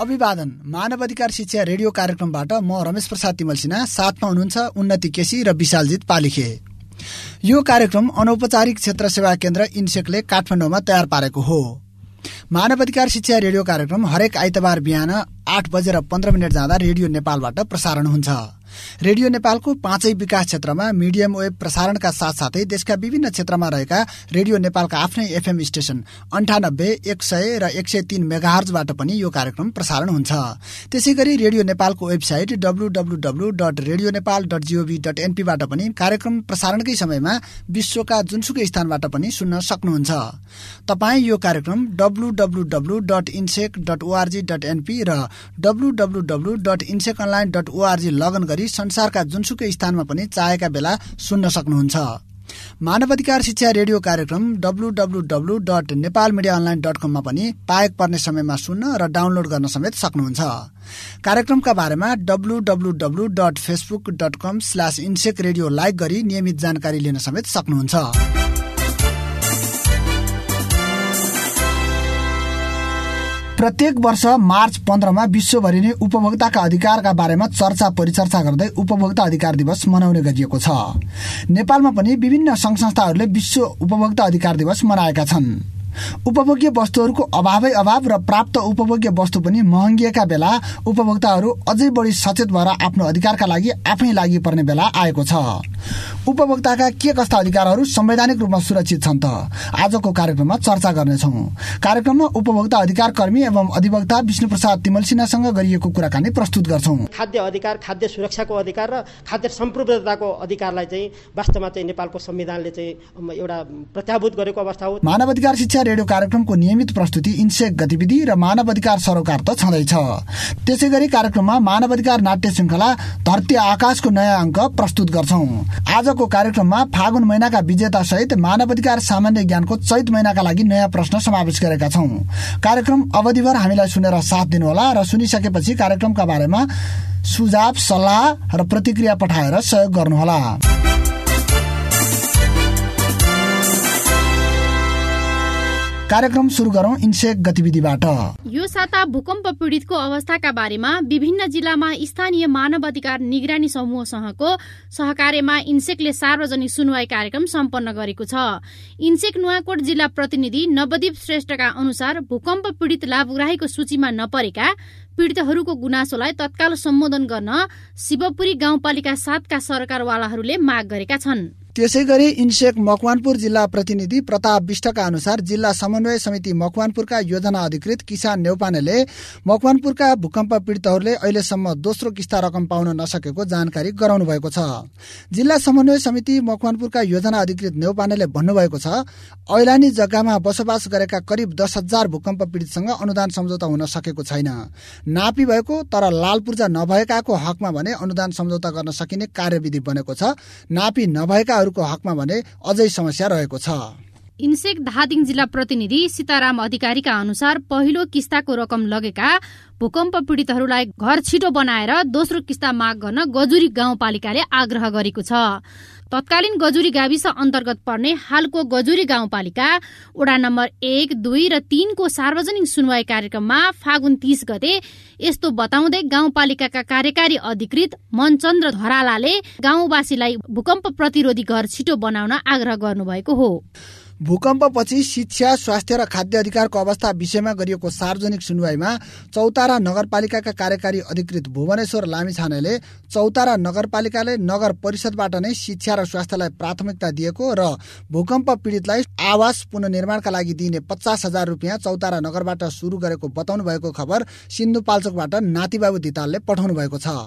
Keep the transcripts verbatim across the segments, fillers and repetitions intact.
अभिवादन। मानव अधिकार शिक्षा रेडियो कार्यक्रमबाट म रमेश प्रसाद तिमल सिन्हा, साथमा हुनुहुन्छ उन्नति केसी र विशालजित पालिखे। यो कार्यक्रम अनौपचारिक क्षेत्र सेवा केन्द्र इन्सेकले काठमाडौँमा तयार पारेको हो। मानव अधिकार शिक्षा रेडियो कार्यक्रम हरेक आइतबार बिहान आठ बजेर पन्ध्र मिनट जाँदा रेडियो नेपालबाट प्रसारण हुन्छ। रेडियो नेपालको पाँचै विकास क्षेत्रमा मिडियम वेब प्रसारणका साथसाथै देशका विभिन्न क्षेत्रमा रहेका रेडियो नेपालका आफ्नै एफएम स्टेशन अन्ठानब्बे एक सय र एक सय तीन मेगाहर्जबाट पनि यो कार्यक्रम प्रसारण हुन्छ। त्यसै गरी रेडियो नेपालको website W W W dot radio Nepal dot GOV dot एनपीबाट पनि कार्यक्रम प्रसारणकै समयमा विश्वका जुनसुकै स्थानबाट पनि सुन्न सक्नुहुन्छ। तपाईँ यो कार्यक्रम W W W dot INSEC dot ORG dot NP र W W W dot INSEC online dot ORG login गरी संसारका जुनसुकै स्थानमा पनि चाहेका बेला सुन्न सक्नुहुन्छ। मानव अधिकार शिक्षा रेडियो कार्यक्रम W W W dot Nepal media online dot कममा पनि पाएक पर्ने समयमा सुन्न र डाउनलोड गर्न समेत सक्नुहुन्छ। कार्यक्रमका बारेमा W W W dot Facebook dot com slash INSEC radio like गरी नियमित जानकारी लिन समेत सक्नुहुन्छ। प्रत्येक वर्ष मार्च पन्ध्रमा विश्वभरि नै उपभोक्ताका अधिकारका बारेमा चर्चा परिचर्चा गर्दै उपभोक्ता अधिकार दिवस मनाउने गरिएको छ। नेपालमा पनि विभिन्न संघ संस्थाहरूले विश्व उपभोक्ता अधिकार दिवस मनाएका छन्। उपभोग्य वस्तुहरूको अभावै अभाव र प्राप्त उपभोग्य वस्तु पनि महँगिएका बेला उपभोक्ताहरू अझै बढी सचेत भएर आफ्नो अधिकारका लागि आफै लागि पर्ने बेला आएको छ। उपभोक्ताका के कस्ता अधिकारहरू संवैधानिक रूपमा सुरक्षित छन् त आजको कार्यक्रममा चर्चा गर्नेछौँ। कार्यक्रममा उपभोक्ता अधिकार कर्मी एवं अधिवक्ता विष्णु प्रसाद तिमल सिन्हासँग गरिएको कुराकानी प्रस्तुत गर्छौँ। खाद्य अधिकार, खाद्य सुरक्षाको अधिकार र खाद्य सम्प्रभुताको अधिकारलाई चाहिँ वास्तवमा चाहिँ नेपालको संविधानले चाहिँ एउटा प्रत्याभूत गरेको अवस्था हो। मानव अधिकार शिक्षा रेडियो कार्यक्रमको नियमित प्रस्तुति इन्सेक गतिविधि र मानव अधिकार सरोकार त छँदैछ। त्यसै गरी कार्यक्रममा मानव अधिकार नाट्य श्रृङ्खला धरती आकाशको नयाँ अङ्क प्रस्तुत गर्छौँ। आजको कार्यक्रममा फागुन महिनाका विजेता सहित मानव अधिकार सामान्य ज्ञानको चैत महिनाका लागि नयाँ प्रश्न समावेश गरेका छौँ। कार्यक्रम अवधिभर हामीलाई सुनेर साथ दिनुहोला र सुनिसकेपछि कार्यक्रमका बारेमा सुझाव, सल्लाह र प्रतिक्रिया पठाएर सहयोग गर्नुहोला। कार्यक्रम सुरु गरौं इन्सेक गतिविधिबाट। यो साता भूकम्प पीडितको अवस्थाका बारेमा विभिन्न जिल्लामा स्थानीय मानव अधिकार निगरानी समूहसँगको सहकार्यमा इन्सेकले सार्वजनिक सुनवाई कार्यक्रम सम्पन्न गरेको छ। इन्सेक नुवाकोट जिल्ला प्रतिनिधि नवदीप श्रेष्ठका अनुसार भूकम्प पीडित लाभग्राहीको सूचीमा नपरेका पीडितहरूको गुनासोलाई तत्काल सम्बोधन गर्न शिवपुरी गाउँपालिका सातका सरकारवालाहरूले माग गरेका छन्। त्यसै गरी इन्सेक मकवानपुर जिल्ला प्रतिनिधि प्रताप विष्टका अनुसार जिल्ला समन्वय समिति मकवानपुरका योजना अधिकृत किसान नेउपानेले मकवानपुरका भूकम्प पीडितहरूले अहिलेसम्म दोस्रो किस्ता रकम पाउन नसकेको जानकारी गराउनु भएको छ। जिल्ला समन्वय समिति मकवानपुरका योजना अधिकृत नेउपानेले भन्नुभएको छ, ऐलानी जग्गामा बसोबास गरेका करिब दस हजार भूकम्प पीडितसँग अनुदान सम्झौता हुन सकेको छैन। नापी भएको तर लाल पूर्जा नभएकाको हकमा भने अनुदान सम्झौता गर्न सकिने कार्यविधि बनेको छ। नापी नभएका को हकमा भने अझै समस्या रहेको छ। इन्सेक धादिङ जिल्ला प्रतिनिधि सीताराम अधिकारीका अनुसार पहिलो किस्ताको रकम लगेका भूकम्प पीडितहरूलाई घर छिटो बनाएर दोस्रो किस्ता माग गर्न गजुरी गाउँपालिकाले आग्रह गरेको छ। तत्कालीन गजुरी गाविस अन्तर्गत पर्ने हालको गजुरी गाउँपालिका वडा नम्बर एक, दुई र तीनको सार्वजनिक सुनवाई कार्यक्रममा फागुन तीस गते यस्तो बताउँदै गाउँपालिकाका कार्यकारी अधिकृत मनचन्द्र धरालाले गाउँवासीलाई भूकम्प प्रतिरोधी घर छिटो बनाउन आग्रह गर्नुभएको हो। भूकम्पपछि शिक्षा, स्वास्थ्य र खाद्य अधिकारको अवस्था विषयमा गरिएको सार्वजनिक सुनवाईमा चौतारा नगरपालिकाका कार्यकारी अधिकृत भुवनेश्वर लामिछानेले चौतारा नगरपालिकाले नगर परिषदबाट नै शिक्षा र स्वास्थ्यलाई प्राथमिकता दिएको र भूकम्प पीडितलाई आवास पुनर्निर्माणका लागि दिइने पचास हजार रुपियाँ चौतारा नगरबाट सुरु गरेको बताउनु भएको खबर सिन्धुपाल्चोकबाट नातिबाबु दितालले पठाउनु भएको छ।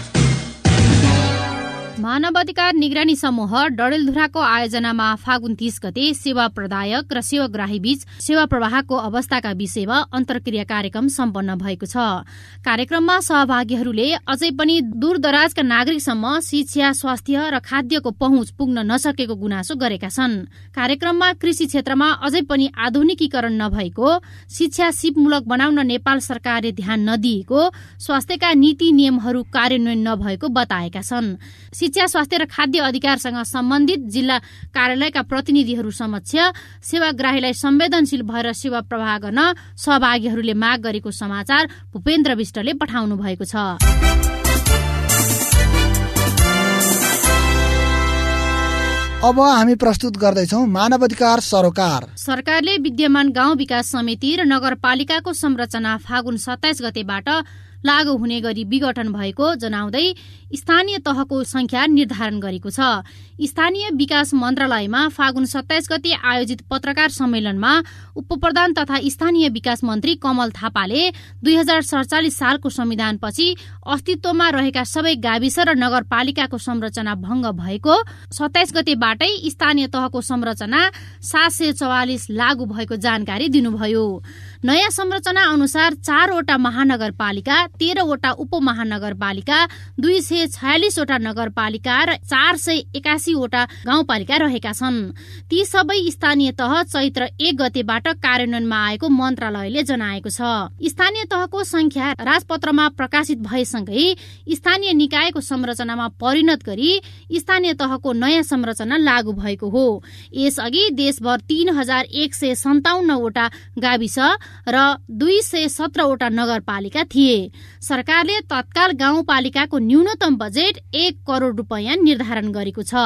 मानव अधिकार निगरानी समूह डडेलधुराको आयोजनामा फागुन तीस गते सेवा प्रदायक र सेवाग्राही बीच सेवा प्रवाहको अवस्थाका विषयमा अन्तर्क्रिया कार्यक्रम सम्पन्न भएको छ। कार्यक्रममा सहभागीहरूले अझै पनि दूरदराजका नागरिकसम्म शिक्षा, स्वास्थ्य र खाद्यको पहुँच पुग्न नसकेको गुनासो गरेका छन्। कार्यक्रममा कृषि क्षेत्रमा अझै पनि आधुनिकीकरण नभएको, शिक्षा सिपमूलक बनाउन नेपाल सरकारले ध्यान नदिएको, स्वास्थ्यका नीति नियमहरू कार्यान्वयन नभएको बताएका छन्। शिक्षा, स्वास्थ्य र खाद्य अधिकारसँग सम्बन्धित जिल्ला कार्यालयका प्रतिनिधिहरू समक्ष सेवाग्राहीलाई संवेदनशील भएर सेवा प्रवाह गर्न सहभागीहरूले माग गरेको समाचार भूपेन्द्र विष्टले पठाउनु भएको छ। अब हामी प्रस्तुत गर्दैछौँ मानवाधिकार सरोकार। सरकारले विद्यमान गाउँ विकास समिति र नगरपालिकाको संरचना फागुन सत्ताइस गतेबाट लागू हुने गरी विघटन भएको जनाउँदै स्थानीय तहको संख्या निर्धारण गरेको छ। स्थानीय विकास मन्त्रालयमा फागुन सत्ताइस गते आयोजित पत्रकार सम्मेलनमा उपप्रधान तथा स्थानीय विकास मन्त्री कमल थापाले दुई हजार सडचालिस सालको संविधानपछि अस्तित्वमा रहेका सबै गाविस र नगरपालिकाको संरचना भंग भएको, सत्ताइस गतेबाटै स्थानीय तहको संरचना सात सय चौवालिस लागू भएको जानकारी दिनुभयो। नयाँ संरचना अनुसार चारवटा महानगरपालिका, तेह्रवटा उपमहानगरपालिका, दुई सय छयालिसवटा नगरपालिका र चार सय एकासीवटा गाउँपालिका रहेका छन्। ती सबै स्थानीय तह चैत्र एक गतेबाट कार्यान्वयनमा आएको मन्त्रालयले जनाएको छ। स्थानीय तहको संख्या राजपत्रमा प्रकाशित भएसँगै स्थानीय निकायको संरचनामा परिणत गरी स्थानीय तहको नयाँ संरचना लागू भएको हो। यसअघि देशभर तीन हजार एक सय सन्ताउन्नवटा गाविस र दुई सय सत्रवटा नगरपालिका थिए। सरकारले तत्काल गाउँपालिकाको न्यूनतम बजेट एक करोड रुपियाँ निर्धारण गरेको छ।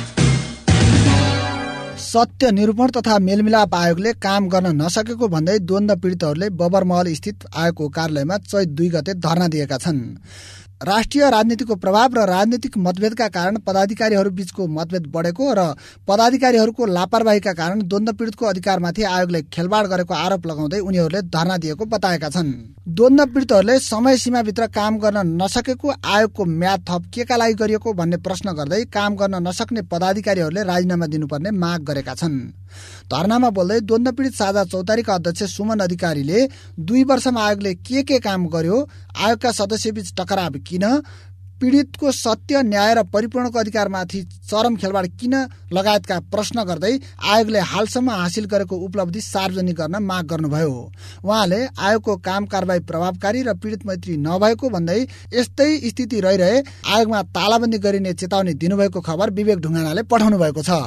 सत्य निरूपण तथा मेलमिलाप आयोगले काम गर्न नसकेको भन्दै द्वन्द्व पीडितहरूले बबरमहल स्थित आयोगको कार्यालयमा चैत दुई गते धरना दिएका छन्। राष्ट्रिय राजनीतिको प्रभाव र राजनीतिक मतभेदका कारण पदाधिकारीहरू बीचको मतभेद बढेको र पदाधिकारीहरूको लापरवाहीका कारण द्वन्द्व पीडितको अधिकारमाथि आयोगले खेलवाड गरेको आरोप लगाउँदै उनीहरूले धरना दिएको बताएका छन्। द्वन्द्व पीडितहरूले समय सीमाभित्र काम गर्न नसकेको आयोगको म्याद थप केका लागि गरिएको भन्ने प्रश्न गर्दै काम गर्न नसक्ने पदाधिकारीहरूले राजीनामा दिनुपर्ने माग गरेका छन्। धरनामा बोल्दै द्वन्द्व पीडित साझा चौतारीका अध्यक्ष सुमन अधिकारीले दुई वर्षमा आयोगले के के काम गर्यो, आयोगका सदस्यबीच टकराव किन, पीडितको सत्य, न्याय र परिपूर्णको अधिकारमाथि चरम खेलवाड किन लगायतका प्रश्न गर्दै आयोगले हालसम्म हासिल गरेको उपलब्धि सार्वजनिक गर्न माग गर्नुभयो। उहाँले आयोगको काम कारबाही प्रभावकारी र पीडित मैत्री नभएको भन्दै यस्तै स्थिति रहिरहे आयोगमा तालाबन्दी गरिने चेतावनी दिनुभएको खबर विवेक ढुङ्गानाले पठाउनु भएको छ।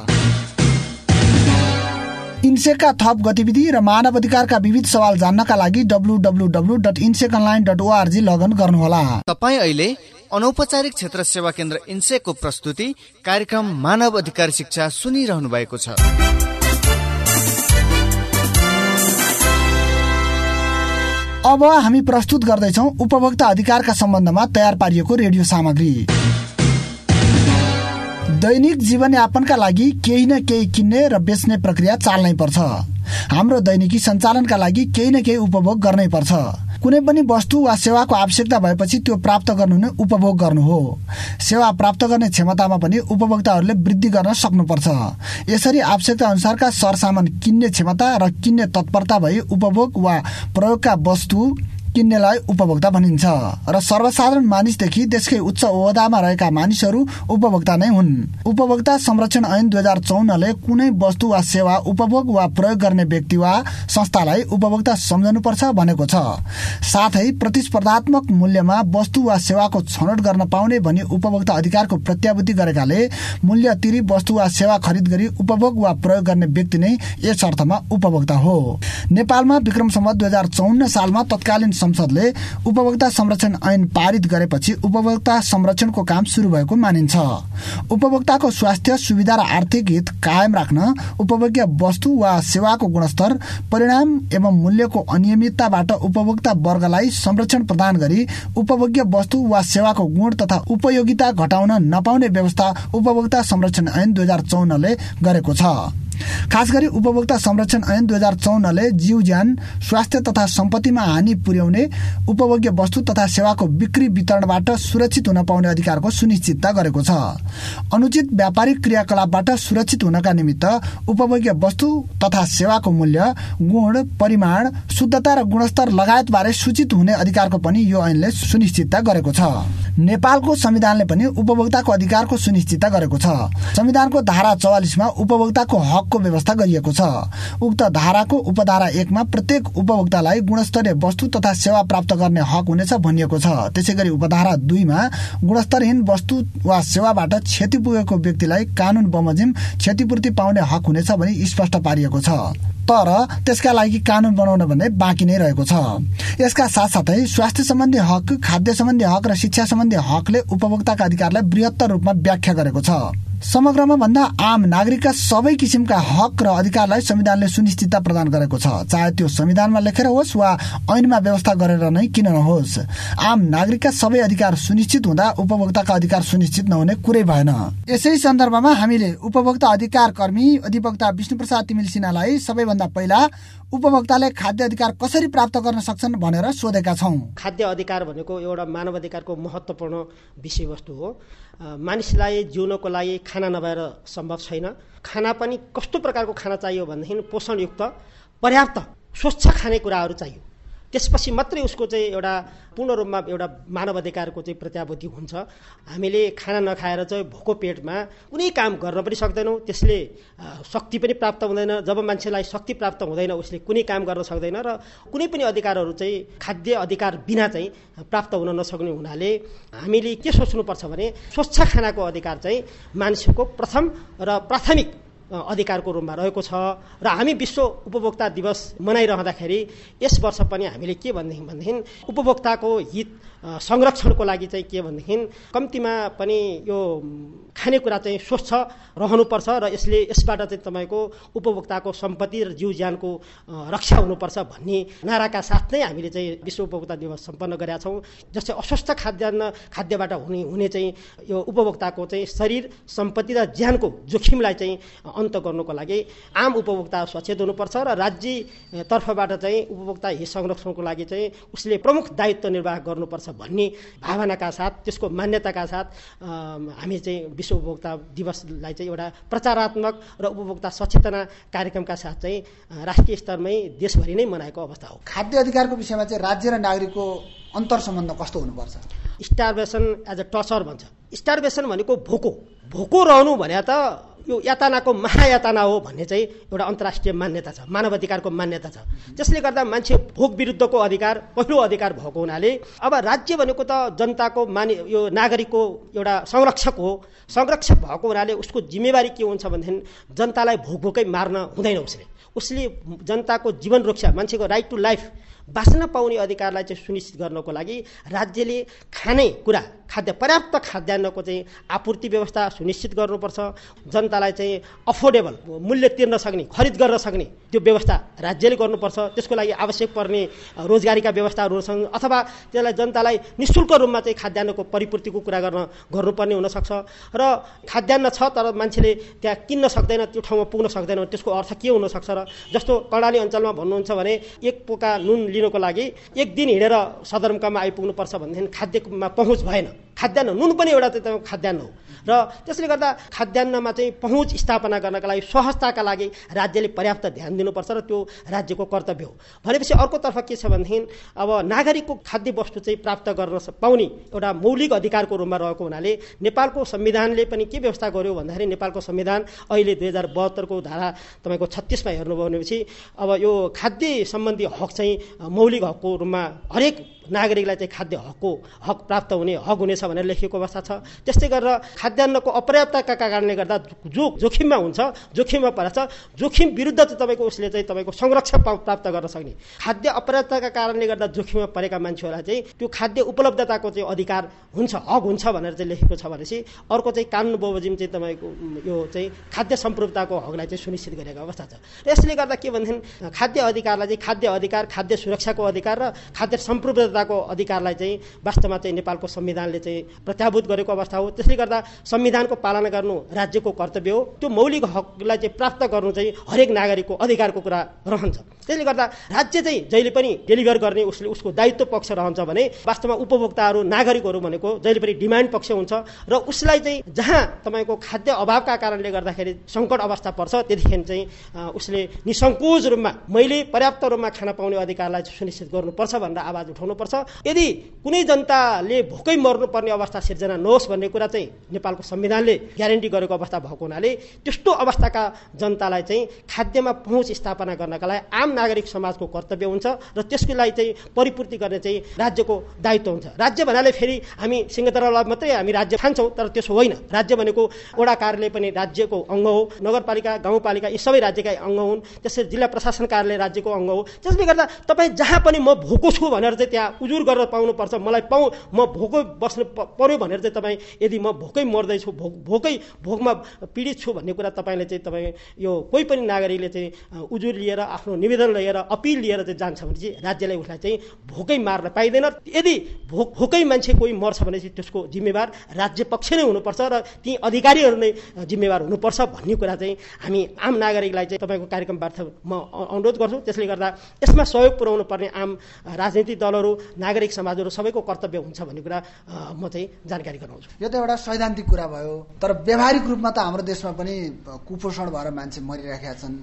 इन्सेकका थप गतिविधि र मानव अधिकारका विविध सवाल जान्नका लागि W W W dot INSEC online dot ORG login गर्नुहोला। तपाईँ अहिले अनौपचारिक क्षेत्र सेवा केन्द्र इन्सेकको प्रस्तुति कार्यक्रम मानव अधिकार शिक्षा सुनिरहनु भएको छ। अब हामी प्रस्तुत गर्दैछौँ उपभोक्ता अधिकारका सम्बन्धमा तयार पारिएको रेडियो सामग्री। दैनिक जीवनयापनका लागि केही न केही किन्ने र बेच्ने प्रक्रिया चाल्नै पर्छ। हाम्रो दैनिकी सञ्चालनका लागि केही न केही उपभोग गर्नै पर्छ। कुनै पनि वस्तु वा सेवाको आवश्यकता भएपछि त्यो प्राप्त गर्नु नै उपभोग गर्नु हो। सेवा प्राप्त गर्ने क्षमतामा पनि उपभोक्ताहरूले वृद्धि गर्न सक्नुपर्छ। यसरी आवश्यकता अनुसारका सरसामान किन्ने क्षमता र किन्ने तत्परता भई उपभोग वा प्रयोगका वस्तु किन्नेलाई उपभोक्ता भनिन्छ र सर्वसाधारण मानिसदेखि देशकै उच्च ओहदामा रहेका मानिसहरू उपभोक्ता नै हुन्। उपभोक्ता संरक्षण ऐन दुई हजार चौन्नले कुनै वस्तु वा सेवा उपभोग वा प्रयोग गर्ने व्यक्ति वा संस्थालाई उपभोक्ता सम्झनुपर्छ भनेको छ। साथै प्रतिस्पर्धात्मक मूल्यमा वस्तु वा सेवाको छनौट गर्न पाउने भनी उपभोक्ता अधिकारको प्रत्याभूति गरेकाले मूल्य तिरी वस्तु वा सेवा खरिद गरी उपभोग वा प्रयोग गर्ने व्यक्ति नै यस अर्थमा उपभोक्ता हो। नेपालमा विक्रम सम्वत दुई हजार चौन्न सालमा तत्कालीन संसदले उपभोक्ता संरक्षण ऐन पारित गरेपछि उपभोक्ता संरक्षणको काम सुरु भएको मानिन्छ। उपभोक्ताको स्वास्थ्य, सुविधा र आर्थिक हित कायम राख्न उपभोग्य वस्तु वा सेवाको गुणस्तर, परिणाम एवं मूल्यको अनियमितताबाट उपभोक्ता वर्गलाई संरक्षण प्रदान गरी उपभोग्य वस्तु वा सेवाको गुण तथा उपयोगिता घटाउन नपाउने व्यवस्था उपभोक्ता संरक्षण ऐन दुई हजार चौन्नले गरेको छ। खास गरी उपभोक्ता संरक्षण ऐन दुई हजार चौन्नले जीव ज्यान, स्वास्थ्य तथा सम्पत्तिमा हानि पुर्याउने उपभोग्य वस्तु तथा सेवाको बिक्री वितरणबाट सुरक्षित हुन पाउने अधिकारको सुनिश्चितता गरेको छ। अनुचित व्यापारिक क्रियाकलापबाट सुरक्षित हुनका निमित्त उपभोग्य वस्तु तथा सेवाको मूल्य, गुण, परिमाण, शुद्धता र गुणस्तर लगायत बारे सूचित हुने अधिकारको पनि यो ऐनले सुनिश्चितता गरेको छ। नेपालको संविधानले पनि उपभोक्ताको अधिकारको सुनिश्चितता गरेको छ। संविधानको धारा चौवालिसमा उपभोक्ताको हकको व्यवस्था गरिएको छ। उक्त धाराको उपधारा एकमा प्रत्येक उपभोक्तालाई गुणस्तरीय वस्तु तथा सेवा प्राप्त गर्ने हक हुनेछ भनिएको छ। त्यसैगरी उपधारा दुईमा गुणस्तरहीन वस्तु वा सेवाबाट क्षति पुगेको व्यक्तिलाई कानून बमोजिम क्षतिपूर्ति पाउने हक हुनेछ भनी स्पष्ट पारिएको छ। तर त्यसका लागि कानून बनाउन भने बाँकी नै रहेको छ। यसका साथसाथै स्वास्थ्य सम्बन्धी हक, खाद्य सम्बन्धी हक र शिक्षा सम्बन्धी हकले उपभोक्ताका अधिकारलाई बृहत्तर रूपमा व्याख्या गरेको छ। समग्रमा भन्दा आम नागरिकका सबै किसिमका हक र अधिकारलाई संविधानले सुनिश्चितता प्रदान गरेको छ, चाहे त्यो संविधानमा लेखेर होस् वा ऐनमा व्यवस्था गरेर नै किन नहोस्। आम नागरिकका सबै अधिकार सुनिश्चित हुँदा उपभोक्ताका अधिकार सुनिश्चित नहुने कुरै भएन। यसै सन्दर्भमा हामीले उपभोक्ता अधिकार कर्मी अधिवक्ता विष्णुप्रसाद तिमिल सिन्हालाई सबैभन्दा पहिला उपभोक्ताले खाद्य अधिकार कसरी प्राप्त गर्न सक्छन् भनेर सोधेका छौं। खाद्य अधिकार भनेको एउटा मानव अधिकारको महत्त्वपूर्ण विषयवस्तु हो। मानिसलाई जिउनको लागि खाना नभएर सम्भव छैन। खाना पनि कस्तो प्रकारको खाना चाहियो भनेदेखि पोषणयुक्त, पर्याप्त, स्वच्छ खानेकुराहरू चाहियो। त्यसपछि मात्रै उसको चाहिँ एउटा पूर्ण रूपमा एउटा मानव अधिकारको चाहिँ प्रत्याभूति हुन्छ। हामीले खाना नखाएर चाहिँ भोको पेटमा कुनै काम गर्न पनि सक्दैनौँ, त्यसले शक्ति पनि प्राप्त हुँदैन। जब मान्छेलाई शक्ति प्राप्त हुँदैन उसले कुनै काम गर्न सक्दैन र कुनै पनि अधिकारहरू चाहिँ खाद्य अधिकार बिना चाहिँ प्राप्त हुन नसक्ने हुनाले हामीले के सोच्नुपर्छ भने स्वच्छ खानाको अधिकार चाहिँ मानिसको प्रथम र प्राथमिक अधिकारको रूपमा रहेको छ। र हामी विश्व उपभोक्ता दिवस मनाइरहँदाखेरि यस वर्ष पनि हामीले के भनेदेखि भनेदेखि उपभोक्ताको हित संरक्षणको लागि चाहिँ के भनेदेखि कम्तीमा पनि यो खानेकुरा चाहिँ स्वच्छ रहनुपर्छ र यसले यसबाट चाहिँ तपाईँको उपभोक्ताको सम्पत्ति र जीव ज्यानको रक्षा हुनुपर्छ भन्ने नाराका साथ नै हामीले चाहिँ विश्व उपभोक्ता दिवस सम्पन्न गरेका छौँ। जस्तै अस्वस्थ खाद्यान्न खाद्यबाट हुने हुने चाहिँ यो उपभोक्ताको चाहिँ शरीर, सम्पत्ति र ज्यानको जोखिमलाई चाहिँ अन्त गर्नुको लागि आम उपभोक्ता सचेत हुनुपर्छ र राज्य तर्फबाट चाहिँ उपभोक्ता हित संरक्षणको लागि चाहिँ उसले प्रमुख दायित्व निर्वाह गर्नुपर्छ भन्ने भावनाका साथ, त्यसको मान्यताका साथ हामी चाहिँ विश्व उपभोक्ता दिवसलाई चाहिँ एउटा प्रचारात्मक र उपभोक्ता सचेतना कार्यक्रमका साथ चाहिँ राष्ट्रिय स्तरमै देशभरि नै मनाएको अवस्था हो। खाद्य अधिकारको विषयमा चाहिँ राज्य र नागरिकको अन्तर सम्बन्ध कस्तो हुनुपर्छ? स्टार्भेसन एज अ टर्चर भन्छ। स्टार्भेसन भनेको भोको भोको रहनु भने त यो यातनाको महायातना हो भन्ने चाहिँ एउटा अन्तर्राष्ट्रिय मान्यता छ, मानव अधिकारको मान्यता छ। जसले गर्दा मान्छे भोक विरुद्धको अधिकार पहिलो अधिकार भएको हुनाले अब राज्य भनेको त जनताको मानि यो नागरिकको एउटा संरक्षक हो। संरक्षक भएको हुनाले उसको जिम्मेवारी के हुन्छ भनेदेखि जनतालाई भोक भोकै मार्न हुँदैन। उसले उसले जनताको जीवन रक्षा, मान्छेको राइट टु लाइफ, बाँच्न पाउने अधिकारलाई चाहिँ सुनिश्चित गर्नको लागि राज्यले खाने कुरा, खाद्य पर्याप्त खाद्यान्नको चाहिँ आपूर्ति व्यवस्था सुनिश्चित गर्नुपर्छ। जनतालाई चाहिँ अफोर्डेबल, मूल्य तिर्न सक्ने, खरिद गर्न सक्ने त्यो व्यवस्था राज्यले गर्नुपर्छ। त्यसको लागि आवश्यक पर्ने रोजगारीका व्यवस्थाहरू छन् अथवा त्यसलाई जनतालाई निःशुल्क रूपमा चाहिँ खाद्यान्नको परिपूर्तिको कुरा गर्न गर्नुपर्ने हुनसक्छ। र खाद्यान्न छ तर मान्छेले त्यहाँ किन्न सक्दैन, त्यो ठाउँमा पुग्न सक्दैन, त्यसको अर्थ के हुनसक्छ र जस्तो कर्णाली अञ्चलमा भन्नुहुन्छ भने एक पोका नुन लिनको लागि एक दिन हिँडेर सदरमुकाममा आइपुग्नुपर्छ भनेदेखि खाद्यमा पहुँच भएन। खाद्यान्न, नुन पनि एउटा चाहिँ खाद्यान्न हो र त्यसले गर्दा खाद्यान्नमा चाहिँ पहुँच स्थापना गर्नका लागि, सहजताका लागि राज्यले पर्याप्त ध्यान दिनुपर्छ र त्यो राज्यको कर्तव्य हो। भनेपछि अर्कोतर्फ के छ भनेदेखि अब नागरिकको खाद्य वस्तु चाहिँ प्राप्त गर्न पाउने एउटा मौलिक अधिकारको रूपमा रहेको हुनाले नेपालको संविधानले पनि के व्यवस्था गर्यो भन्दाखेरि नेपालको संविधान अहिले दुई हजार बहत्तरको धारा तपाईँको छत्तिसमा हेर्नुभयो भनेपछि अब यो खाद्य सम्बन्धी हक चाहिँ मौलिक हकको रूपमा हरेक नागरिकलाई चाहिँ खाद्य हकको हक प्राप्त हुने हक हुनेछ भनेर लेखिएको अवस्था छ। त्यस्तै गरेर खाद्यान्नको अपर्याप्तका कारणले गर्दा जो जोखिममा हुन्छ, जोखिममा पर्छ, जोखिम विरुद्ध चाहिँ तपाईँको उसले चाहिँ तपाईँको संरक्षण प्राप्त गर्न सक्ने, खाद्य अपर्याप्तका कारणले गर्दा जोखिममा परेका मान्छेहरूलाई चाहिँ त्यो खाद्य उपलब्धताको चाहिँ अधिकार हुन्छ, हक हुन्छ भनेर चाहिँ लेखेको छ। भनेपछि अर्को चाहिँ कानुन बमोजिम चाहिँ तपाईँको यो चाहिँ खाद्य सम्प्रभुताको हकलाई चाहिँ सुनिश्चित गरेको अवस्था छ। र यसले गर्दा के भनेदेखि खाद्य अधिकारलाई चाहिँ खाद्य अधिकार, खाद्य सुरक्षाको अधिकार र खाद्य सम्प्रभुता को अधिकारलाई चाहिँ वास्तवमा चाहिँ नेपालको संविधानले चाहिँ प्रत्याभूत गरेको अवस्था हो। त्यसले गर्दा संविधानको पालना गर्नु राज्यको कर्तव्य हो। त्यो मौलिक हकलाई चाहिँ प्राप्त गर्नु चाहिँ हरेक नागरिकको अधिकारको कुरा रहन्छ। त्यसले गर्दा राज्य चाहिँ जहिले पनि डेलिभर गर्ने उसले उसको दायित्व पक्ष रहन्छ भने वास्तवमा उपभोक्ताहरू, नागरिकहरू भनेको जहिले पनि डिमान्ड पक्ष हुन्छ र उसलाई चाहिँ जहाँ तपाईँको खाद्य अभावका कारणले गर्दाखेरि सङ्कट अवस्था पर्छ त्यतिखेर चाहिँ उसले निसङ्कोच रूपमा मैले पर्याप्त रूपमा खान पाउने अधिकारलाई जनतालाई सुनिश्चित गर्नुपर्छ भनेर आवाज उठाउनुपर्छ। यदि कुनै जनताले भोकै मर्नुपर्ने अवस्था सिर्जना नहोस् भन्ने कुरा चाहिँ नेपालको संविधानले ग्यारेन्टी गरेको अवस्था भएको हुनाले त्यस्तो अवस्थाका जनतालाई चाहिँ खाद्यमा पहुँच स्थापना गर्नका लागि आम नागरिक समाजको कर्तव्य हुन्छ र त्यसको लागि चाहिँ परिपूर्ति गर्ने चाहिँ राज्यको दायित्व हुन्छ। राज्य भन्नाले फेरि हामी सिंहदरबार मात्रै हामी राज्य ठान्छौँ, तर त्यसो होइन। राज्य भनेको वडा कार्यालय पनि राज्यको अङ्ग हो, नगरपालिका गाउँपालिका यी सबै राज्यका अङ्ग हुन्, त्यसै जिल्ला प्रशासन कार्यालय राज्यको अङ्ग हो। त्यसले गर्दा तपाईँ जहाँ पनि म भोको छु भनेर चाहिँ त्यहाँ उजुर गरेर पाउनुपर्छ, मलाई पाउँ म भोकै बस्नु पर्यो भनेर चाहिँ तपाईँ यदि म भोकै मर्दैछु, भोक भोकै भोकमा पीडित छु भन्ने कुरा तपाईँले चाहिँ तपाईँ यो कोही पनि नागरिकले चाहिँ उजुर लिएर आफ्नो निवेदन लिएर अपिल लिएर चाहिँ जान्छ भने चाहिँ राज्यले उसलाई चाहिँ भोकै मार्न पाइँदैन। यदि भोक भोकै मान्छे कोही मर्छ भने चाहिँ त्यसको जिम्मेवार राज्य पक्ष नै हुनुपर्छ र ती अधिकारीहरू नै जिम्मेवार हुनुपर्छ भन्ने कुरा चाहिँ हामी आम नागरिकलाई चाहिँ तपाईँको कार्यक्रमबाट म अनुरोध गर्छु। त्यसले गर्दा यसमा सहयोग पुर्याउनु पर्ने आम राजनीतिक दलहरू, नागरिक समाजहरू सबैको कर्तव्य हुन्छ भन्ने कुरा म चाहिँ जानकारी गराउँछु। यो त एउटा सैद्धान्तिक कुरा भयो, तर व्यावहारिक रूपमा त हाम्रो देशमा पनि कुपोषण भएर मान्छे मरिराखेका छन्,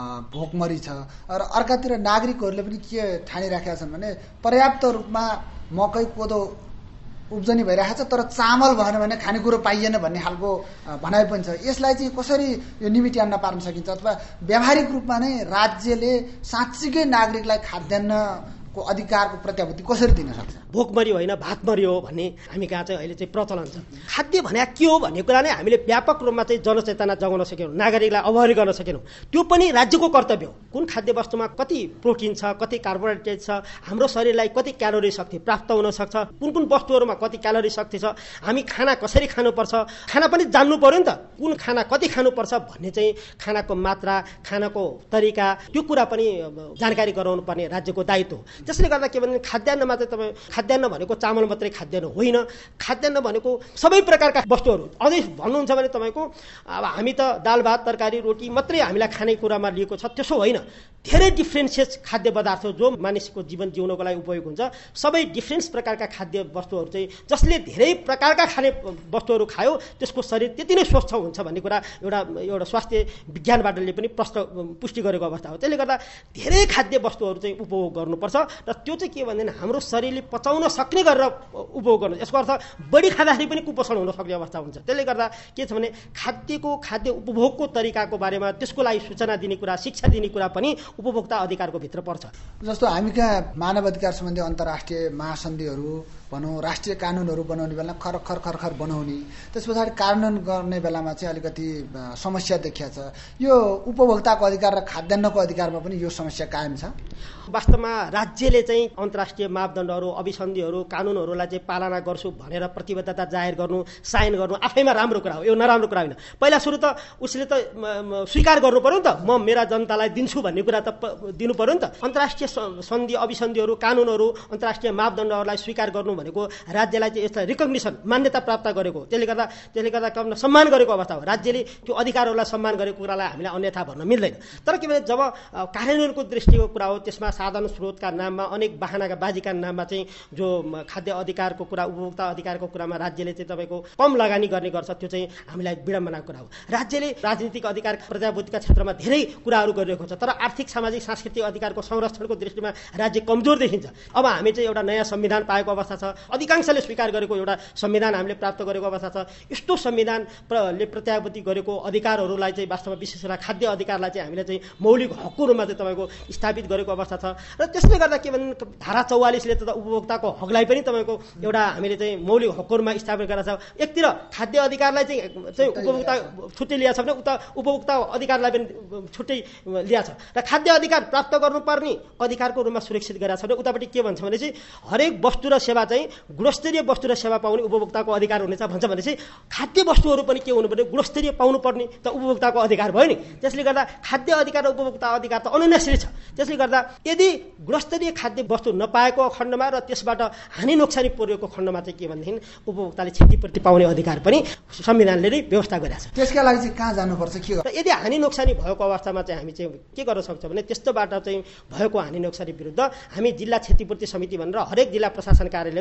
भोकमरी छ। र अर्कातिर नागरिकहरूले पनि के ठानिराखेका छन् भने पर्याप्त रूपमा मकै कोदो उब्जनी भइरहेको छ, तर चामल भएन भने खानेकुरो पाइएन भन्ने खालको भनाइ पनि छ। यसलाई चाहिँ कसरी यो निमिट्याउन पार्न सकिन्छ, अथवा व्यावहारिक रूपमा नै राज्यले साँच्चीकै नागरिकलाई खाद्यान्नको अधिकारको प्रत्याभूति कसरी दिन सक्छ? भोकमरी होइन भातमरी हो भन्ने हामी कहाँ चाहिँ अहिले चाहिँ प्रचलन छ। खाद्य भने के हो भन्ने कुरा नै हामीले व्यापक रूपमा चाहिँ जनचेतना जगाउन सकेनौँ, नागरिकलाई अवगत गर्न सकेनौँ। त्यो पनि राज्यको कर्तव्य हो। कुन खाद्य वस्तुमा कति प्रोटिन छ, कति कार्बोहाइड्रेट छ, हाम्रो शरीरलाई कति क्यालोरी शक्ति प्राप्त हुन सक्छ, कुन कुन वस्तुहरूमा कति क्यालोरी शक्ति छ, हामी खाना कसरी खानुपर्छ, खाना पनि जान्नु पर्यो नि त। कुन खाना कति खानुपर्छ भन्ने चाहिँ खानाको मात्रा, खानाको तरिका, त्यो कुरा पनि जानकारी गराउनु पर्ने राज्यको दायित्व हो। त्यसले गर्दा के भने खाद्यान्नमा चाहिँ तपाईँ खाद्यान्न भनेको चामल मात्रै खाद्यान्न होइन, खाद्यान्न भनेको सबै प्रकारका वस्तुहरू। अझै भन्नुहुन्छ भने तपाईँको अब हामी त दाल भात तरकारी रोटी मात्रै हामीलाई खानेकुरामा लिएको छ, त्यसो होइन। धेरै डिफ्रेन्सियस खाद्य पदार्थ जो मानिसको जीवन जिउनको लागि उपयोग हुन्छ, सबै डिफ्रेन्स प्रकारका खाद्य वस्तुहरू चाहिँ जसले धेरै प्रकारका खाने वस्तुहरू खायो त्यसको शरीर त्यति नै स्वस्थ हुन्छ भन्ने कुरा एउटा एउटा स्वास्थ्य विज्ञानबाटले पनि प्रश्न पुष्टि गरेको अवस्था हो। त्यसले गर्दा धेरै खाद्य वस्तुहरू चाहिँ उपभोग गर्नुपर्छ र त्यो चाहिँ के भन्दैन हाम्रो शरीरले पचाउन सक्ने गरेर उपभोग गर्नु। यसको अर्थ बढी खाँदाखेरि पनि कुपोषण हुन सक्ने अवस्था हुन्छ। त्यसले गर्दा के छ भने खाद्यको खाद्य उपभोगको तरिकाको बारेमा त्यसको लागि सूचना दिने कुरा, शिक्षा दिने कुरा पनि उपभोक्ता अधिकारको भित्र पर्छ। जस्तो हामी कहाँ मानव अधिकार सम्बन्धी अन्तर्राष्ट्रिय महासन्धिहरू भनौँ, राष्ट्रिय कानुनहरू बनाउने बेला खर खर खर खर बनाउने, त्यस पछाडि कार्यान्वयन गर्ने बेलामा चाहिँ अलिकति समस्या देखिया छ। यो उपभोक्ताको अधिकार र खाद्यान्नको अधिकारमा पनि यो समस्या कायम छ। वास्तवमा राज्यले चाहिँ अन्तर्राष्ट्रिय मापदण्डहरू, अभिसन्धिहरू, कानुनहरूलाई चाहिँ पालना गर्छु भनेर प्रतिबद्धता जाहेर गर्नु, साइन गर्नु आफैमा राम्रो कुरा हो, यो नराम्रो कुरा होइन। पहिला सुरु त उसले त स्वीकार गर्नु पर्यो नि त, म मेरा जनतालाई दिन्छु भन्ने कुरा त दिनु पर्यो नि त। अन्तर्राष्ट्रिय सन्धि, अभिसन्धिहरू, कानुनहरू, अन्तर्राष्ट्रिय मापदण्डहरूलाई स्वीकार गर्नु भनेको राज्यलाई चाहिँ यसलाई रिकग्निसन, मान्यता प्राप्त गरेको, त्यसले गर्दा त्यसले गर्दा कम सम्मान गरेको अवस्था हो। राज्यले त्यो अधिकारहरूलाई सम्मान गरेको कुरालाई हामीले अन्यथा भन्न मिल्दैन। तर के भने जब कार्यान्वयनको दृष्टिको कुरा हो, त्यसमा साधन स्रोतका नाममा, अनेक बाहनाका बाजीका नाममा चाहिँ जो खाद्य अधिकारको कुरा, उपभोक्ता अधिकारको कुरामा राज्यले चाहिँ तपाईँको कम लगानी गर्ने गर्छ, त्यो चाहिँ हामीलाई विडम्बनाको कुरा हो। राज्यले राजनीतिक अधिकार प्रजापतिका क्षेत्रमा धेरै कुराहरू गरिरहेको छ, तर आर्थिक सामाजिक सांस्कृतिक अधिकारको संरक्षणको दृष्टिमा राज्य कमजोर देखिन्छ। अब हामी चाहिँ एउटा नयाँ संविधान पाएको अवस्था छ, अधिकांशले स्वीकार गरेको एउटा संविधान हामीले प्राप्त गरेको अवस्था छ। यस्तो संविधानले प्रत्याभूति गरेको अधिकारहरूलाई चाहिँ वास्तवमा विशेष गरेर खाद्य अधिकारलाई चाहिँ हामीले चाहिँ मौलिक हकको रूपमा चाहिँ तपाईँको स्थापित गरेको अवस्था छ। र त्यसले गर्दा के भन्नु, धारा चौवालिसले त उपभोक्ताको हकलाई पनि तपाईँको एउटा हामीले चाहिँ मौलिक हकको रूपमा स्थापित गरेको छ। एकतिर खाद्य अधिकारलाई चाहिँ चाहिँ उपभोक्ता छुट्टै लिएको छ भने उता उपभोक्ता अधिकारलाई पनि छुट्टै लिएको छ। र खाद्य अधिकार प्राप्त गर्नुपर्ने अधिकारको रूपमा सुरक्षित गरेको छ भने उतापट्टि के भन्छ भने चाहिँ हरेक वस्तु र सेवा चाहिँ गुणस्तरीय वस्तु र सेवा पाउने उपभोक्ताको अधिकार हुनेछ भन्छ भने चाहिँ खाद्य वस्तुहरू पनि के हुनुपर्ने, गुणस्तरीय पाउनुपर्ने त उपभोक्ताको अधिकार भयो नि। त्यसले गर्दा खाद्य अधिकार र उपभोक्ता अधिकार त अनुनाश्री छ। त्यसले गर्दा यदि गुणस्तरीय खाद्य वस्तु नपाएको खण्डमा र त्यसबाट हानि नोक्सानी पुर्याएको खण्डमा चाहिँ के भनेदेखि उपभोक्ताले क्षतिपूर्ति पाउने अधिकार पनि संविधानले नै व्यवस्था गरेको छ। त्यसका लागि चाहिँ कहाँ जानुपर्छ, के र यदि हानि नोक्सानी भएको अवस्थामा चाहिँ हामी चाहिँ के गर्न सक्छौँ भने त्यस्तोबाट चाहिँ भएको हानि नोक्सानी विरुद्ध हामी जिल्ला क्षतिपूर्ति समिति भनेर हरेक जिल्ला प्रशासन कार्यालयमा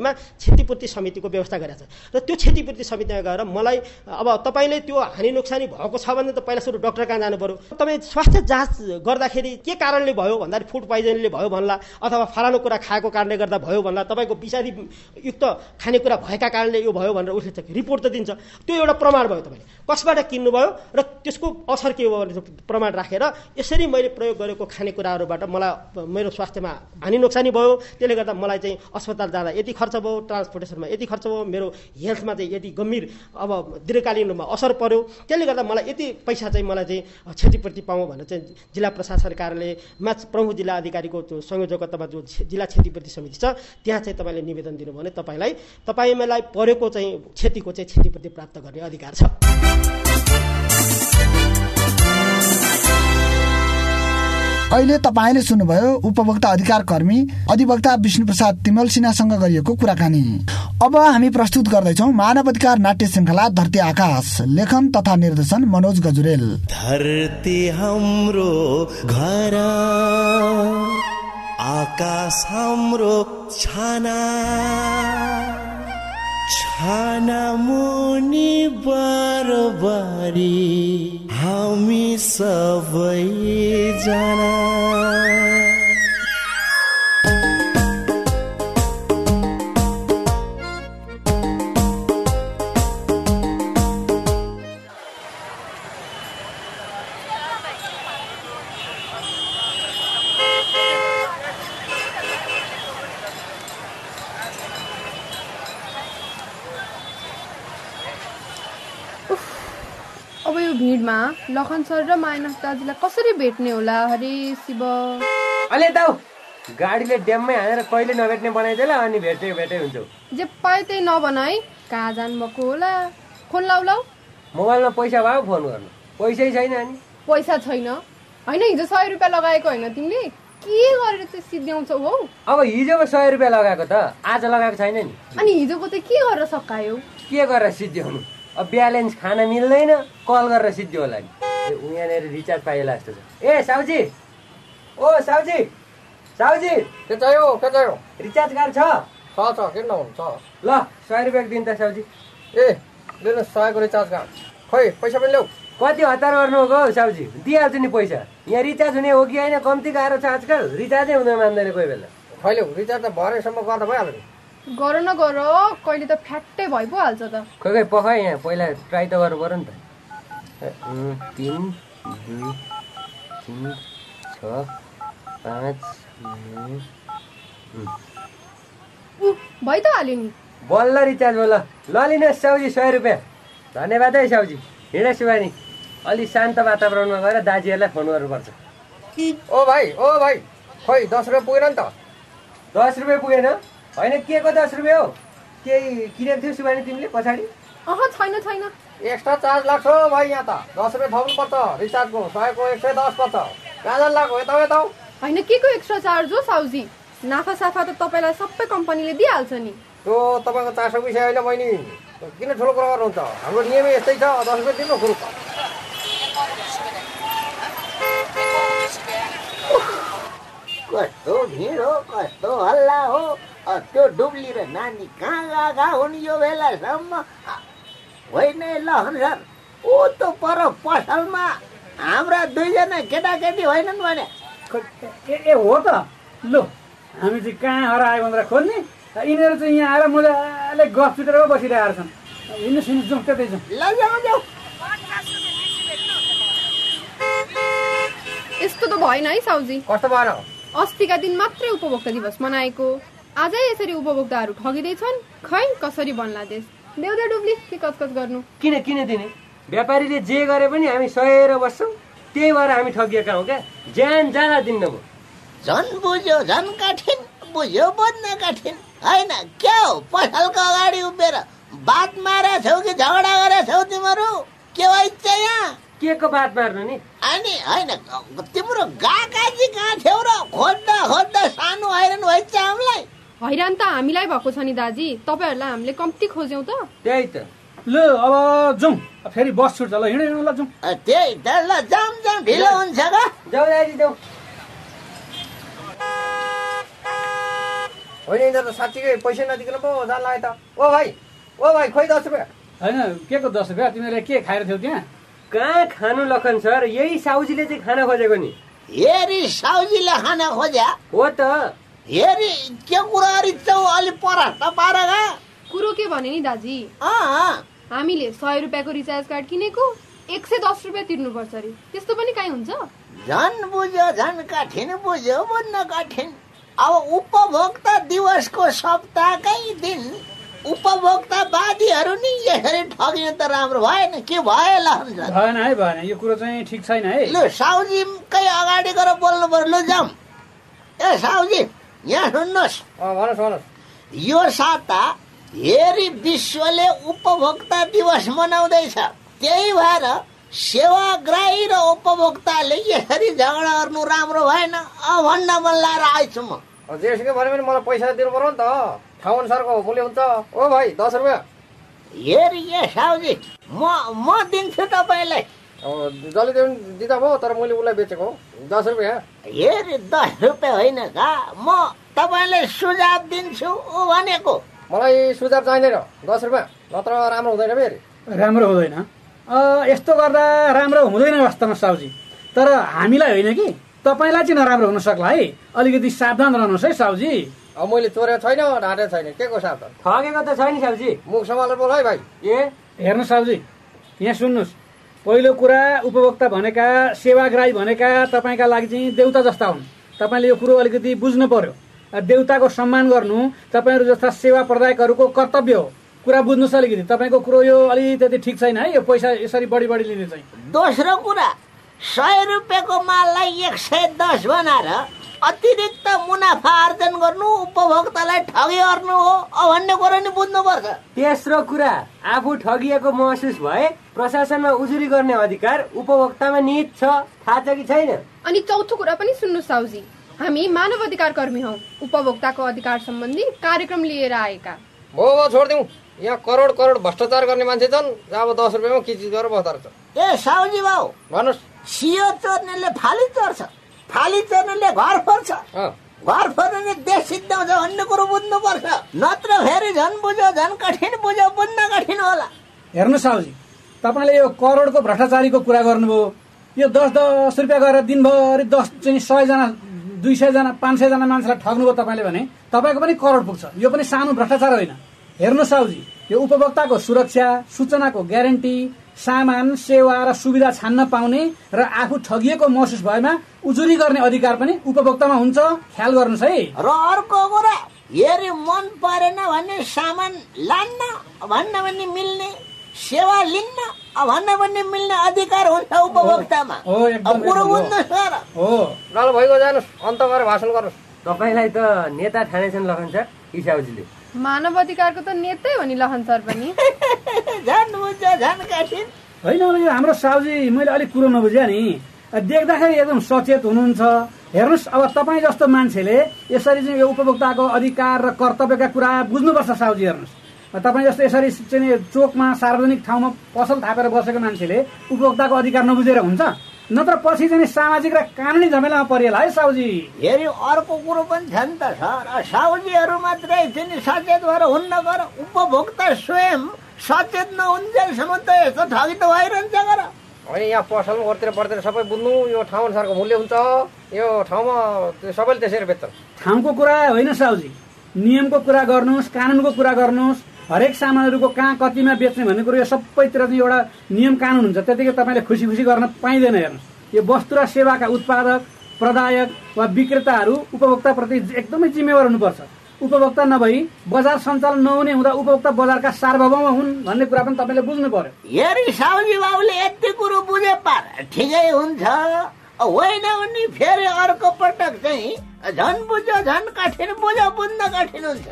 ठाउँमा क्षतिपूर्ति समितिको व्यवस्था गरेको छ र त्यो क्षतिपूर्ति समितिमा गएर मलाई अब तपाईँले त्यो हानि नोक्सानी भएको छ भने त पहिला सुरु डाक्टर कहाँ जानु पर्यो, तपाईँ स्वास्थ्य जाँच गर्दाखेरि के कारणले भयो भन्दाखेरि फुड पोइजनले भयो भन्ला अथवा फलानु कुरा खाएको कारणले गर्दा भयो भन्ला, तपाईँको विषादीयुक्त खानेकुरा भएका कारणले यो भयो भनेर उसले रिपोर्ट त दिन्छ। त्यो एउटा प्रमाण भयो, तपाईँले कसबाट किन्नुभयो र त्यसको असर के हो भनेर प्रमाण राखेर यसरी मैले प्रयोग गरेको खानेकुराहरूबाट मलाई मेरो स्वास्थ्यमा हानि नोक्सानी भयो, त्यसले गर्दा मलाई चाहिँ अस्पताल जाँदा यति खर्च भयो, ट्रान्सपोर्टेसनमा यति खर्च भयो, मेरो हेल्थमा चाहिँ यति गम्भीर अब दीर्घकालीन रूपमा असर पर्यो, त्यसले गर्दा मलाई यति पैसा चाहिँ मलाई चाहिँ क्षतिपूर्ति पाऊँ भनेर चाहिँ जिल्ला प्रशासन कार्यालयमा प्रमुख जिल्ला अधिकारीको जो संयोजकत्वमा जो जिल्ला क्षतिपूर्ति समिति छ त्यहाँ चाहिँ तपाईँले निवेदन दिनु भने तपाईँलाई तपाईँलाई परेको चाहिँ क्षतिको चाहिँ क्षतिपूर्ति प्राप्त गर्ने अधिकार छ। अहिले तपाईँले सुन्नुभयो उपभोक्ता अधिकार कर्मी अधिवक्ता विष्णुप्रसाद तिमल सिन्हासँग गरिएको कुराकानी। अब हामी प्रस्तुत गर्दैछौ मानव अधिकार नाट्य श्रृंखला धरती आकाश, लेखन तथा निर्देशन मनोज गजुरेल। धरती हाम्रो घर, आकाश हाम्रो छाना, छाना मुनि बरबारी हामी सबै जना। अब यो भिडमा लखन सर र माइनस दाजुलाई कसरी भेट्ने होला? हरे शिव, अलि दाउ गाडीले ड्याममै हानेर कहिले नभेट्ने बनाइदेला अनि भेटे भेटे हुन्छ। जे पाए त्यही नबनाई, कहाँ जानुभएको होला? फोन लाउ लाउ। मोबाइलमा पैसा भयो फोन गर्नु, पैसै छैन। अनि पैसा छैन होइन, हिजो सय रुपियाँ लगाएको होइन तिमीले? के गरेर चाहिँ सिद्ध्याउँछौ हौ? अब हिजोको सय रुपियाँ लगाएको त आज लगाएको छैन नि। अनि हिजोको चाहिँ के गरेर सकायो? के गरेर सिद्ध्याउनु? अब ब्यालेन्स खान मिल्दैन, कल गरेर सिद्धि होला नि। यहाँनिर रिचार्ज पाइएला जस्तो छ। ए साउजी, ओ साउजी, साउजी के चाहियो? के चाहियो? रिचार्ज कार्ड छ? छ छ, किन नहुन्छ? ल सय रुपियाँको दिन त साउजी। ए लिनु सयको रिचार्ज कार्ड। खै पैसा पनि ल्याऊ। कति हतार गर्नु हो साउजी? दिइहाल्छु नि पैसा। यहाँ रिचार्ज हुने हो कि होइन? कम्ती गाह्रो छ आजकल, रिचार्जै हुँदैन मान्दैन कोही बेला। खै ल्याऊ, रिचार्ज त भरेसम्म गर्दा भइहाल्यो नि। गर न गर, कहिले त फ्याट्टै भइ पो हाल्छ त। खोइ खोइ पखाइ, यहाँ पहिला ट्राई त गर्नु पर्यो नि त। तिन दुई तिन छ पाँच भइ त हाल्यो नि। बल्ल रिचार्ज भयो। ल लिनुहोस् साउजी सय रुपियाँ। धन्यवाद है साउजी। हिँड शिवानी, अलि शान्त वातावरणमा गएर दाजुहरूलाई फोन गर्नुपर्छ। ओ भाइ, ओ भाइ, खोइ दस रुपियाँ पुगेन नि त। दस रुपियाँ पुगेन? होइन, के को दस रुपियाँ हो? केही किनेको थियो शिवानी तिमीले पछाडि? अह छैन छैन, एक्स्ट्रा चार्ज लाग्छ भाइ। यहाँ त दस रुपियाँ थप्नु पर्छ रिचार्जको, सयको एक सय दस पर्छ। कहाँ जानु लाग्यो? यता यता होइन, के को एक्स्ट्रा चार्ज हो साउजी? नाफा साफा त तपाईँलाई सबै कम्पनीले दिइहाल्छ नि। त्यो तपाईँको चासो विषय होइन बहिनी, किन ठुलो कुरा गर्नुहुन्छ? हाम्रो नियमै यस्तै छ, दस रुपियाँ दिनु खुल्छ। कस्तो भिड हो, कस्तो हल्ला हो। त्यो डुब्ली र नानी कहाँ गएका हुन् यो बेलासम्म? होइन लहन सर, ऊ त पर पसलमा हाम्रा दुईजना केटाकेटी होइनन् भने? ए हो त। लो हामी चाहिँ कहाँ हरायो भनेर खोज्ने, यिनीहरू चाहिँ यहाँ आएर मजाले गफ फिटेर बसिरहेको छन्। हिँड्नुहोस् हिँड्नुहोस्, जाउँ त्यतै जाउँ। ल जाउँ जाउँ। यस्तो त भएन है साउजी। कस्तो भएन? अस्तिका दिन मात्रै उपभोक्ता दिवस मनाएको, आजै यसरी उपभोक्ताहरू ठगिँदैछन्। खै कसरी बन्ला देश? देऊ दे डुब्ली, के कचकच गर्नु? किन किन दिने? व्यापारीले जे गरे पनि हामी सहेर बस्छौँ, त्यही भएर हामी ठगिएका हौँ क्या। ज्यान जाँदा दिन्न भयो। झन् बुझ्यो झन् कठिन, बुझ्यो बुझ्न कठिन। होइन क्या हो, पसलको अगाडि उभिएर बात मारे छौ कि झगडा गरे छौ तिमीहरू? के भइन्छ यहाँ? के को बात मार्नु नि? अनि होइन, तिम्रो गाकाजी कहाँ थियौ र? खोज्दा खोज्दा सानो हैरान भइन्छ हामीलाई। हैरान त हामीलाई भएको छ नि दाजी, तपाईँहरूलाई हामीले कम्ती खोज्यौँ त। त्यही त। ल अब जाउँ, फेरि बस छुट्छ। ल हिँड हिँड, ल जाउँ। त्यही त, ल जाउँ जाउँ, ढिलो हुन्छ का? जाउँ दाजी जाउँ। होइन यिनीहरू त साँच्चीकै पैसा नदिकन पो जान लाग्यो त। ओ भाइ ओ भाइ खोइ दस रुपियाँ। होइन के को दस रुपियाँ? तिमीले के खाएर थियौ त्यहाँ? कहाँ खानु लखन सर, यही साउजीले चाहिँ खाना खोजेको नि। हेरी साउजीले खाना खोज्या हो त। हेरी के कुरा रिच्छौ अलि परास्त पारगा। कुरो के भने नि दाजी, अँ हामीले सय रुपियाँको रिचार्ज कार्ड किनेको एक सय दस रुपियाँ तिर्नुपर्छ अरे, त्यस्तो पनि काहीँ हुन्छ? झन् बुझ्यो झन् कठिन बुझ्यो बुझ्न कठिन। अब उपभोक्ता दिवसको सप्ताहकै दिन उपभोक्तावादीहरू नि यसरी ठगिन त राम्रो भएन। के भयो ल? भएन है, भएन, यो कुरो चाहिँ ठिक छैन है। लु साउजीकै अगाडि गएर बोल्नु पर्यो। लु जाउँ। ए साउजी यहाँ सुन्नुहोस्, भन्नुहोस् भन्नुहोस्। यो साता हेरी विश्वले उपभोक्ता दिवस मनाउँदैछ, त्यही भएर सेवाग्राही र उपभोक्ताले यसरी झगडा गर्नु राम्रो भएन भन्न मन लाएर आएछु म। जेसुकै भने पनि मलाई पैसा दिनु पर्यो नि त, ठाउँ अनुसारको मूल्य हुन्छ। ओ भाइ दस रुपियाँ। हेरी ए साउजी म म दिन्छु तपाईँलाई। जसले त्यो दिँदा भयो, तर मैले उसलाई बेचेको हो दस रुपियाँ। हेरी दस रुपियाँ होइन का, म तपाईँलाई सुझाव दिन्छु भनेको। मलाई सुझाव चाहिँदैन, दस रुपियाँ नत्र राम्रो हुँदैन फेरि। राम्रो हुँदैन यस्तो गर्दा, राम्रो हुँदैन वास्तवमा साउजी। तर हामीलाई होइन कि तपाईँलाई चाहिँ नराम्रो हुन सक्ला है। अलिकति सावधान रहनुहोस् है साउजी। अब मैले चोरेको छैन, ढाँटेको छैन, के को सावधान? ठगेको त छैन साउजी। मुख सम्हालेर बोल है भाइ। ए हेर्नु साउजी, यहाँ सुन्नुहोस्, पहिलो कुरा उपभोक्ता भनेका, सेवाग्राही भनेका तपाईँका लागि चाहिँ देउता जस्ता हुन्। तपाईँले यो कुरो अलिकति बुझ्नु पर्यो। देउताको सम्मान गर्नु तपाईँहरू जस्ता सेवा प्रदायकहरूको कर्तव्य हो। कुरा बुझ्नुहोस् अलिकति। तपाईँको कुरो यो अलिकति ठिक छैन है, यो पैसा यसरी बढी बढी लिने चाहिँ। दोस्रो कुरा, सय रुपियाँको माललाई एक सय दस बनाएर अतिरिक्त मुनाफा आर्जन गर्नु उपभोक्तालाई ठगी गर्नु हो भन्ने कुरो नि बुझ्नुपर्छ। तेस्रो कुरा, आफू ठगिएको महसुस भए प्रशासनमा उजुरी गर्ने अधिकार उपभोक्तामा निहित छ, थाहा छ कि छैन? अनि चौथो कुरा पनि सुन्नु साउजी, हामी मानव अधिकार कर्मी हौ, उपभोक्ताको अधिकार सम्बन्धी कार्यक्रम लिएर आएका। भो भो छोडिदिउँ, यहाँ करोड करोड भ्रष्टाचार गर्ने मान्छे छन्, अब दस रुपियाँमा के चिज गरेर बस्दो रहेछ। ए साउजी बाउ भन्नुहोस्। सियो चोर्नेले फाली चोर्छ, फाली चोर्नेले घर फोर्छ, घर फोर्नेले देश सिद्धाउँछ भन्ने कुरो बुझ्नुपर्छ। नत्र फेरि झन् बुझ्यो झन् कठिन बुझ्यो, बुझ्न कठिन होला। हेर्नु साउजी, तपाईँले यो करोडको भ्रष्टाचारीको कुरा गर्नुभयो। यो दस दस रुपियाँ गरेर दिनभरि दस चाहिँ सयजना दुई सयजना पाँच सयजना मान्छेलाई ठग्नुभयो तपाईँले भने तपाईँको पनि करोड पुग्छ। यो पनि सानो भ्रष्टाचार होइन। हेर्नु साउजी, यो उपभोक्ताको सुरक्षा, सूचनाको ग्यारेन्टी, सामान सेवा र सुविधा छान्न पाउने र आफू ठगिएको महसुस भएमा उजुरी गर्ने अधिकार पनि उपभोक्तामा हुन्छ, ख्याल गर्नुहोस् है। र अर्को कुरा, हेरी मन परेन भने सामान लान्न भन्न पनि मिल्ने, सेवा लिन्न भन्न पनि मिल्ने अधिकार हुन्छ उपभोक्तामा। कुरो बुझ्नुहोस् सर। हो ल भइगयो, जानुहोस्, अन्त गरेर भाषण गर्नुहोस्। तपाईँलाई त नेता ठानेछन् लखन सर हिसाबजीले। मानव अधिकारको त नेतै हो नि लखन सर पनि। झन् बुझ्छ झन् कठिन होइन। यो हाम्रो साउजी मैले अलिक कुरो नबुझेँ नि, देख्दाखेरि एकदम सचेत हुनुहुन्छ। हेर्नुहोस्, अब तपाईँ जस्तो मान्छेले यसरी चाहिँ यो उपभोक्ताको अधिकार र कर्तव्यका कुरा बुझ्नुपर्छ साउजी। हेर्नुहोस्, तपाईँ जस्तो यसरी चाहिँ चोकमा सार्वजनिक ठाउँमा पसल थापेर बसेको मान्छेले उपभोक्ताको अधिकार नबुझेर हुन्छ? नत्र पछि चाहिँ सामाजिक र कानुनी झमेलामा परिएला है साउजी। हेरी अर्को कुरो पनि छ नि त सर, साउजीहरू मात्रै चाहिँ सचेत भएर हुन्न गर, उपभोक्ता स्वयं सचेत नहुन्जेलसम्म त यस्तो ठगी त भइरहन्छ गर। होइन, यहाँ पसलमा ओर्तिर पर्तिर सबै बुझ्नु, यो ठाउँ अनुसारको मूल्य हुन्छ, यो ठाउँमा सबैले त्यसरी बेच्छन्। ठाउँको कुरा होइन साउजी, नियमको कुरा गर्नुहोस्, कानुनको कुरा गर्नुहोस्। हरेक सामानहरूको कहाँ कतिमा बेच्ने भन्ने कुरो यो सबैतिर चाहिँ एउटा नियम कानुन हुन्छ, त्यतिकै तपाईँले खुसी खुसी गर्न पाइँदैन। हेर्नुहोस्, यो वस्तु र सेवाका उत्पादक, प्रदायक वा विक्रेताहरू उपभोक्ताप्रति एकदमै जिम्मेवार हुनुपर्छ। उपभोक्ता नभई बजार सञ्चालन नहुने हुँदा उपभोक्ता बजारका सार्वभौम हुन् भन्ने कुरा पनि तपाईँले बुझ्नु पर्यो। हेरी साउजी बाबुले यति कुरो बुझे पार ठिकै हुन्छ, होइन भने फेरि अर्को पटक चाहिँ झन् बुझ्यो झन् कठिन बुझ्यो, बुझ्न कठिन हुन्छ।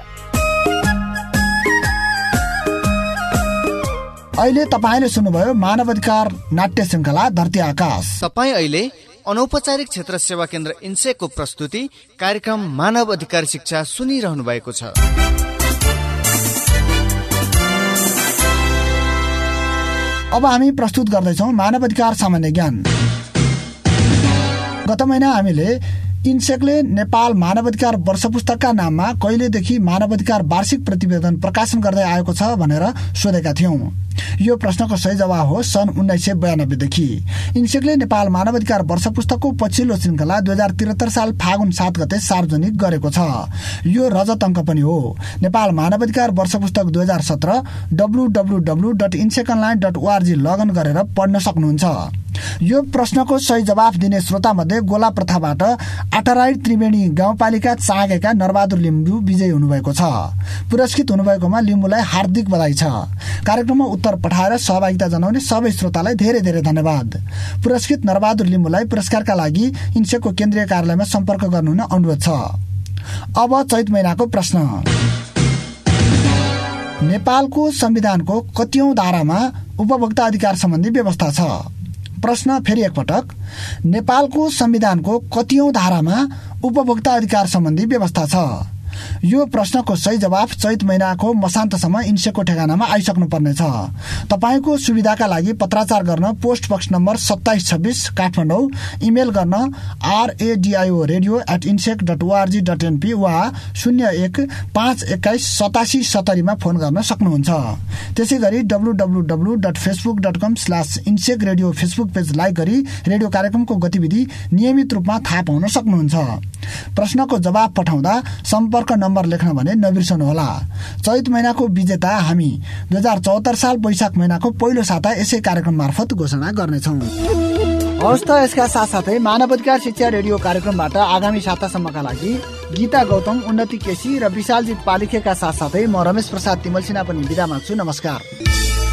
अहिले तपाईँले सुन्नुभयो मानव अधिकार नाट्य श्रृङ्खला धरती आकाश। तपाईँ अहिले अनौपचारिक क्षेत्र सेवा केन्द्र इन्सेको प्रस्तुति कार्यक्रम मानव अधिकार शिक्षा सुनिरहनु भएको छ। अब हामी प्रस्तुत गर्दैछौ मानव अधिकार सामान्य ज्ञान। गत महिना हामीले इन्सेकले नेपाल मानवाधिकार वर्ष पुस्तकका नाममा कहिलेदेखि मानवाधिकार वार्षिक प्रतिवेदन प्रकाशन गर्दै आएको छ भनेर सोधेका थियौं। यो प्रश्नको सही जवाब हो सन् उन्नाइस सय बयानब्बेदेखि। इन्सेकले नेपाल मानवाधिकार वर्ष पुस्तकको पछिल्लो श्रृङ्खला दुई हजार त्रिहत्तर साल फागुन सात गते सार्वजनिक गरेको छ। यो रजत अङ्क पनि हो। नेपाल मानवाधिकार वर्ष पुस्तक दुई हजार सत्र W W W dot INSEC online dot ORG login गरेर पढ्न सक्नुहुन्छ। यो प्रश्नको सही जवाफ दिने श्रोता मध्ये गोला प्रथाबाट आठराई त्रिवेणी गाउँपालिका चाँगेका नरबहादुर लिम्बू विजयी हुनुभएको छ। पुरस्कृत हुनुभएकोमा लिम्बूलाई हार्दिक बधाई छ। कार्यक्रममा उत्तर पठाएर सहभागिता जनाउने सबै श्रोतालाई धेरै धेरै धन्यवाद। पुरस्कृत नरबहादुर लिम्बूलाई पुरस्कारका लागि इन्सेकको केन्द्रीय कार्यालयमा सम्पर्क गर्नुहुन अनुरोध छ। अब चैत महिनाको प्रश्न। नेपालको संविधानको कतिऔं धारामा उपभोक्ता अधिकार सम्बन्धी व्यवस्था छ? प्रश्न फेरि एकपटक। नेपालको संविधानको कतिऔं धारामा उपभोक्ता अधिकार सम्बन्धी व्यवस्था छ? यो प्रश्नको सही जवाफ चैत महिनाको मसान्तसम्म इन्सेकको ठेगानामा आइसक्नु पर्नेछ। तपाईको सुविधाका लागि पत्राचार गर्न पोस्ट बक्स नम्बर सत्ताइस छब्बिस काठमाडौँ, इमेल गर्न R A D I O radio at INSEC dot ORG dot NP वा शून्य एक पाँच एक्काइस सतासी सत्तरीमा फोन गर्न सक्नुहुन्छ। त्यसै गरी W W W dot Facebook dot com slash INSEC radio Facebook page like गरी रेडियो कार्यक्रमको गतिविधि नियमित रूपमा थाहा पाउन सक्नुहुन्छ। प्रश्नको जवाब पठाउँदा सम्पर्क नम्बर लेख्न भने नबिर्सनुहोला। चैत महिनाको विजेता हामी दुई हजार चौहत्तर साल वैशाख महिनाको पहिलो साता यसै कार्यक्रम मार्फत घोषणा गर्नेछौँ। हवस् त, यसका साथसाथै मानवाधिकार शिक्षा रेडियो कार्यक्रमबाट आगामी सातासम्मका लागि गीता गौतम, उन्नति केसी र विशालजित पालिखेका साथसाथै म रमेश प्रसाद तिमल सिन्हा पनि बिदा माग्छु। नमस्कार।